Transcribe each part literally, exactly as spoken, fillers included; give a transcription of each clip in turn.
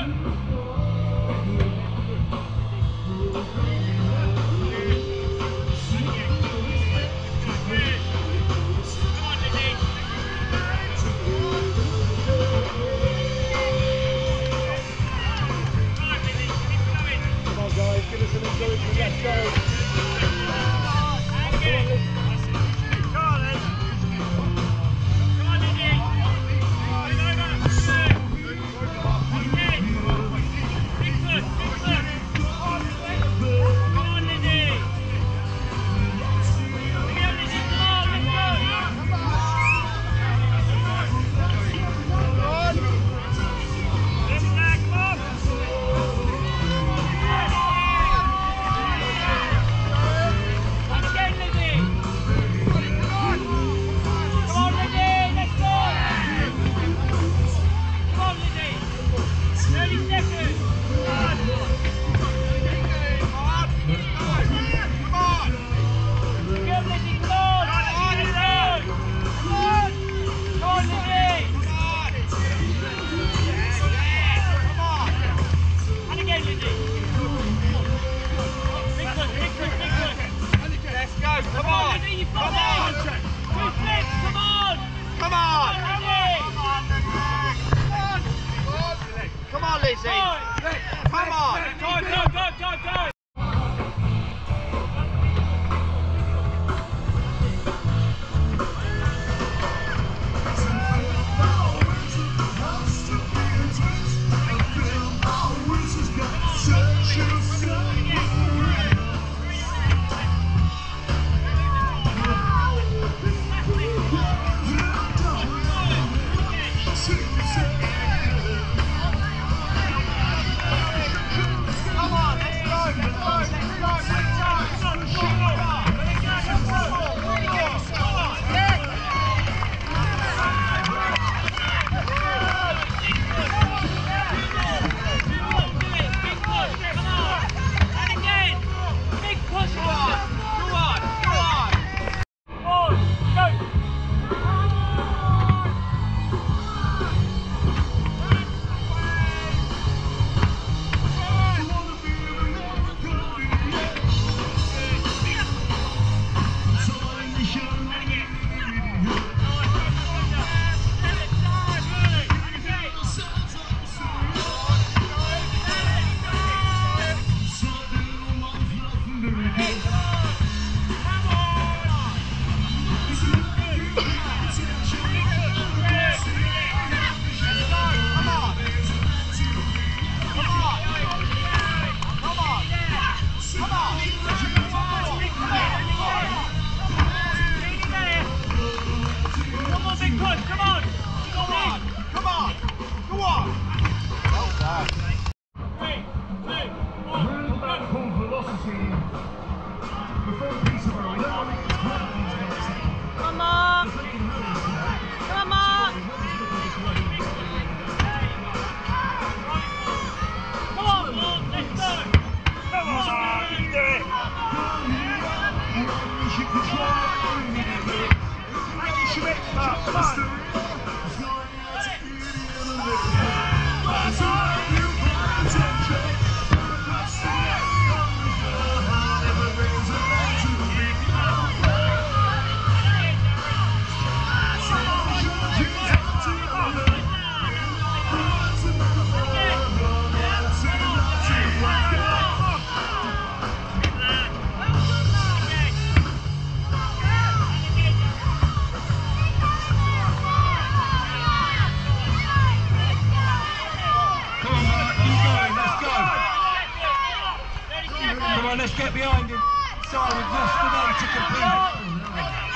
Let's get behind him. Tyre with yesterday to compete.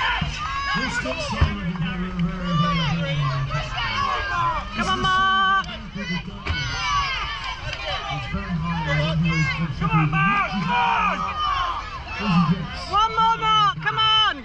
Come on, Mark! Come on, Mark! Come on! One more, Mark! Come on!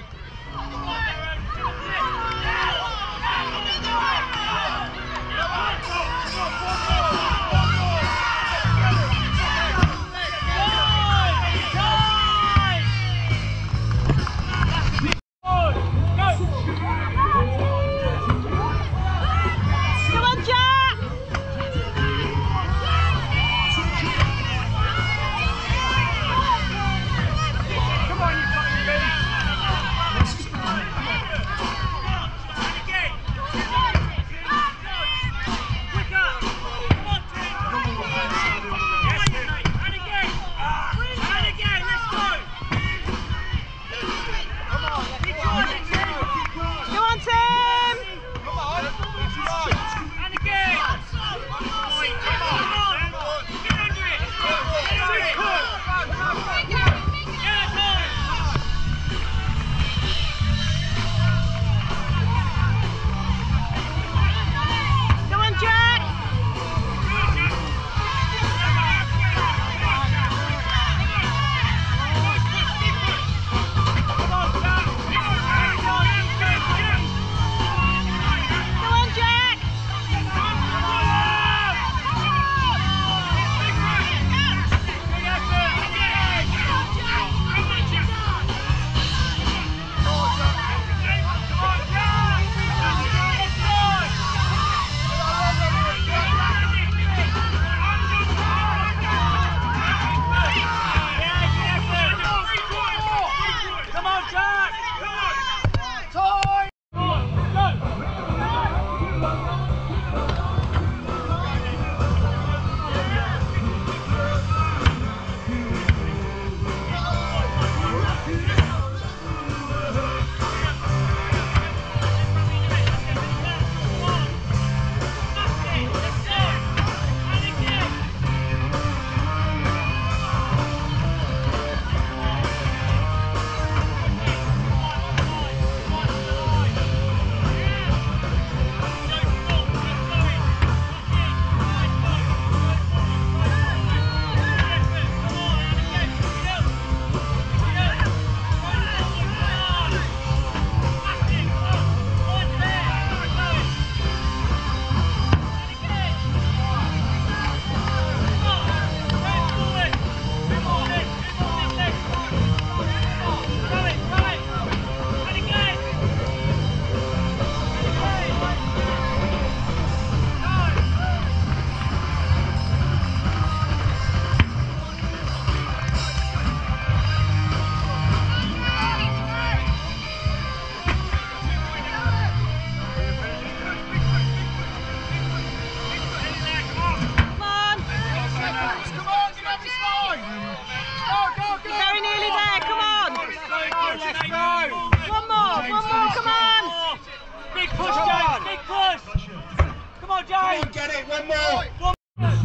more, James! Come on, get it, one more! One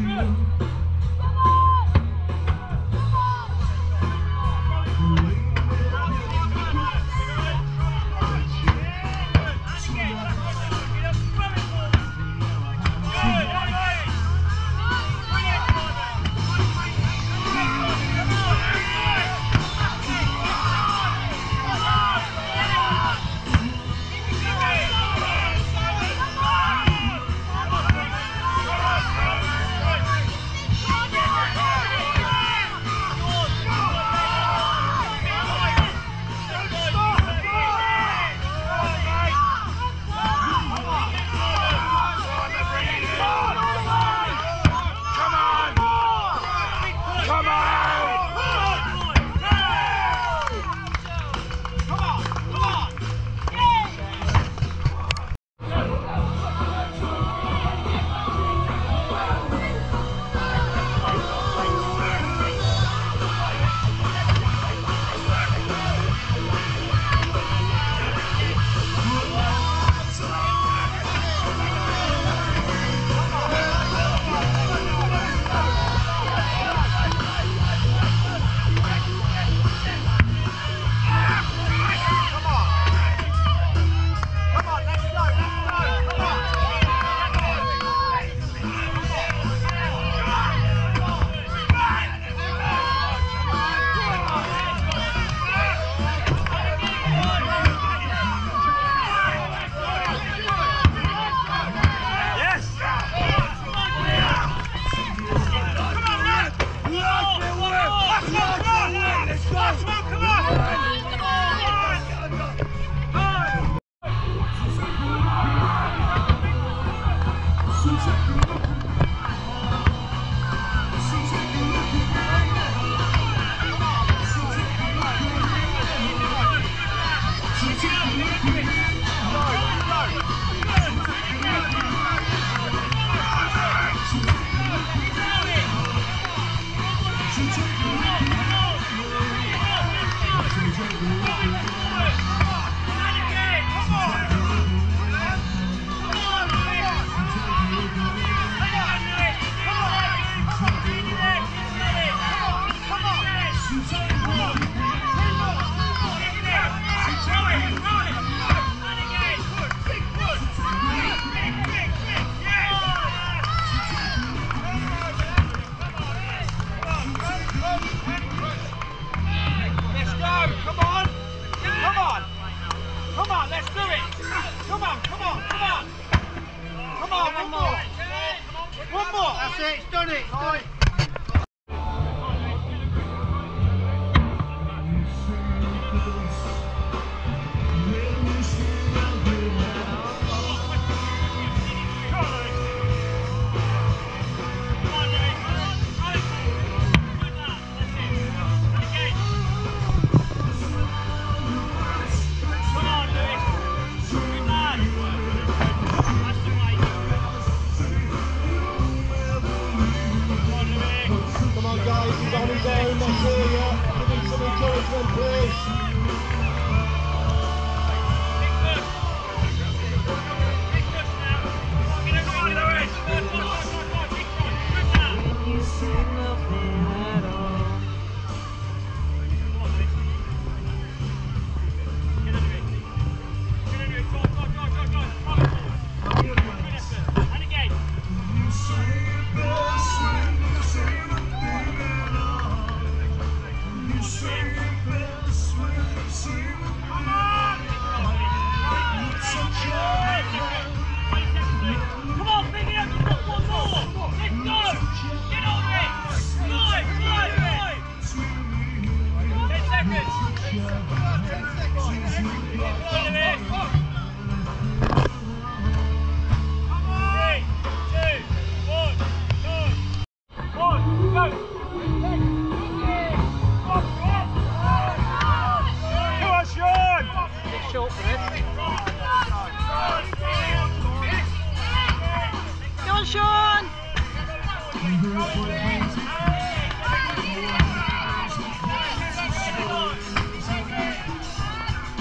That's it, it's done it. Right.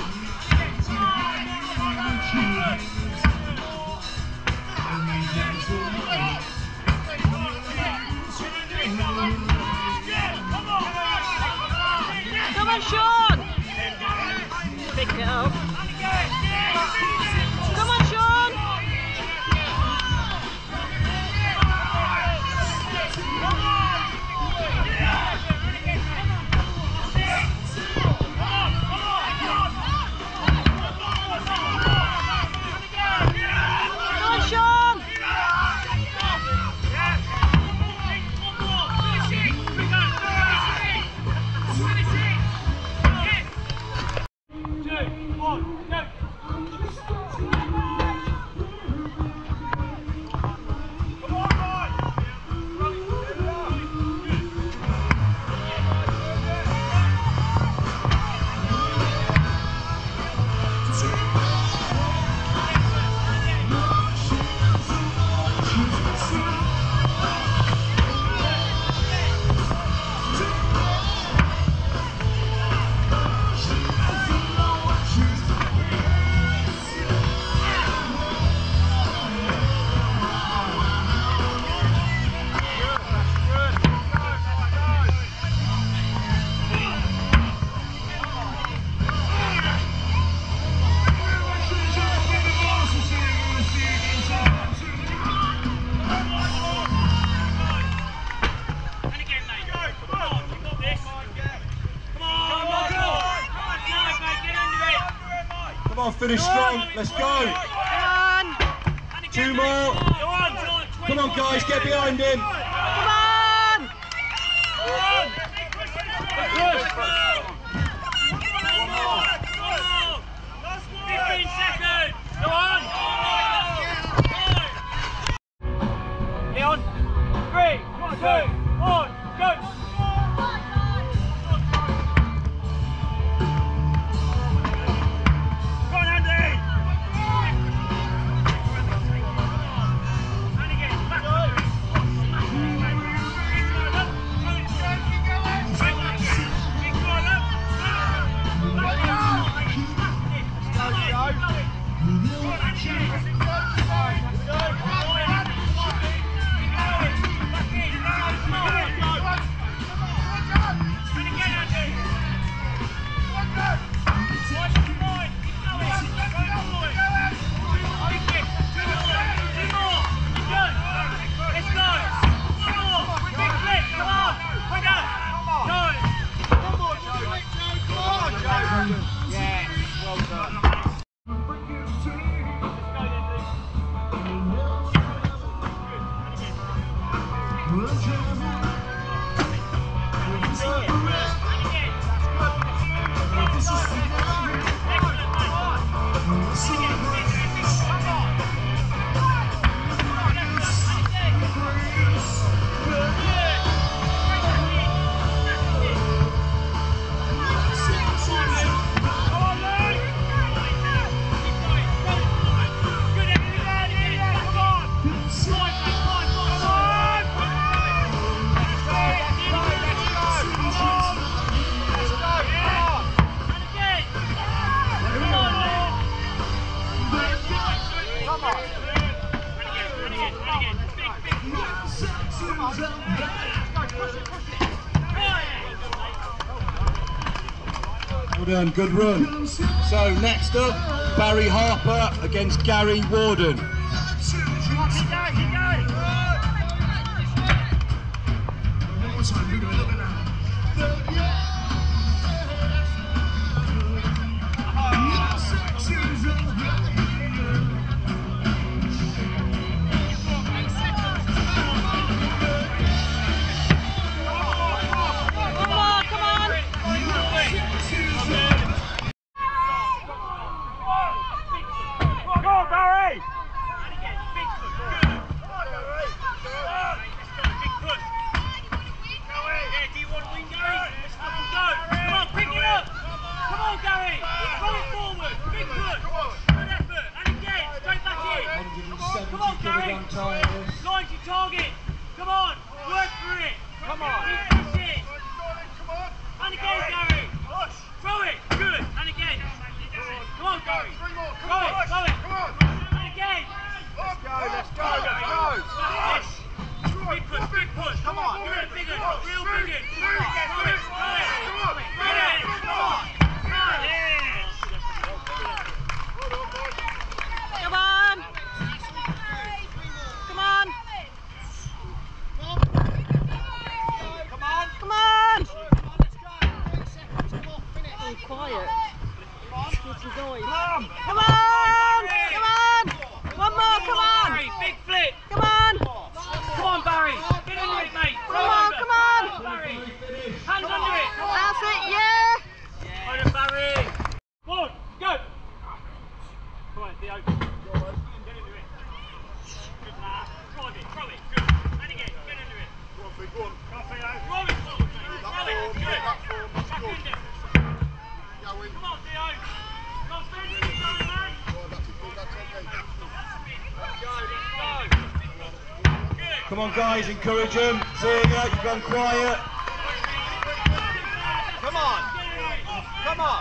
Sean! finish strong. Let's go. Come on. Two more. Come on, guys, get behind him. Come on. fifteen seconds. Go on. Leon. Three, two, one, go. Well done, good run. So next up, Barry Harper against Gary Warden. Launch your target. Come on, work for it. Come on. Push it. Come on. And again, Gary. Throw it. Good. And again. Come on, Gary. Throw it. Throw it. Come on. And again. Let's go. Let's go. Let's go. Yes. Big push. Big push. Come on. Real big one. Real big one. Throw it. Throw it. Throw it. Come on. Yes. Come on. Come on. Come on. Oh, quiet. What's his noise? Come on. Come on. One more. Come on. Barry, big flip. Come on. Come on, Barry. Get into it, mate. Come on. Come on. Barry. Hands under it. That's it. Yeah. Well done, Barry. One, go. Come on, Theo. Get into it. Good lad. Drive it. Throw it. Good. And again. Get into it. Go on, Theo. Go on. Throw it forward, mate. Throw it. Good. Back in there. Come on, Theo. Not spending it, sorry, mate. Let's go. Let's go. Good. Come on, guys, encourage him. Seeing you, you've gone quiet. Come on. Come on.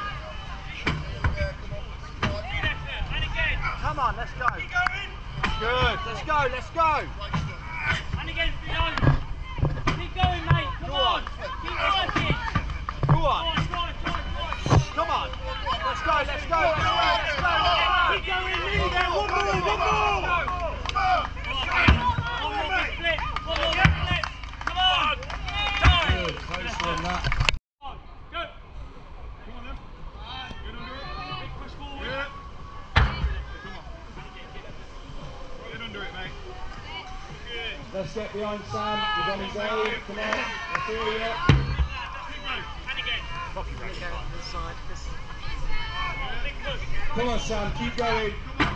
Come on, let's go. Good. Let's go, let's go. And again, Theo. Keep going, mate. Come go on. on. Keep working. Go on. Go on, go on, go on. Come on. Let's go, let's go, let's go, let's go. Keep going, nearly there. One more, one more. One more big flip. One more big flip. Come on. Time. Good, close on that. Go. Come on then. Big push forward. Let's get behind Sam. He's on his own. Come on. I feel you. And again. Inside. Come on, Sam. Keep going.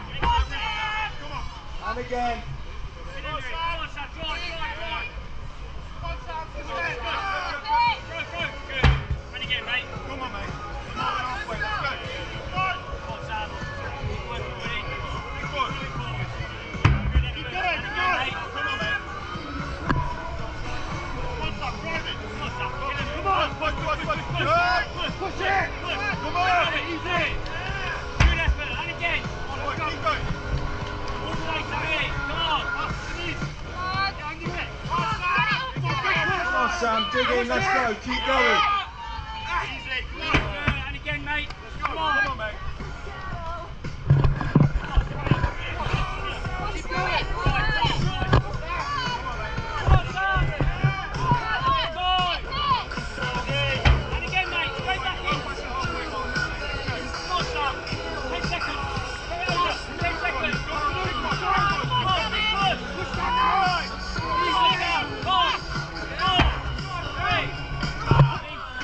And again. Come on, Sam. Drive, drive, drive. Come on, Sam. Throw, throw. Good. And again, mate. Come on, mate. Come on, halfway. Let's go. Come on, Sam. Keep working with it. Keep going. Keep forward. Good, and Keep again, going. mate. Come on, mate. Come on, Sam. Drive it. Come on, Sam. Get him. Come on. Push, push, push, push. Good. Push it. Come on. Easy. Good effort. And again. Come on, keep going. All the way to me. Come on. Come on, Sam. Dig in. Let's go. Keep going. Easy. Good. And again, mate. Come on. Come on, mate. Keep going. Come on, Sam. And again, mate. Straight back in. Come on, Sam. Ten seconds. Ten seconds. Come on, big push. Easy now. Five, four, three,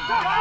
Come on!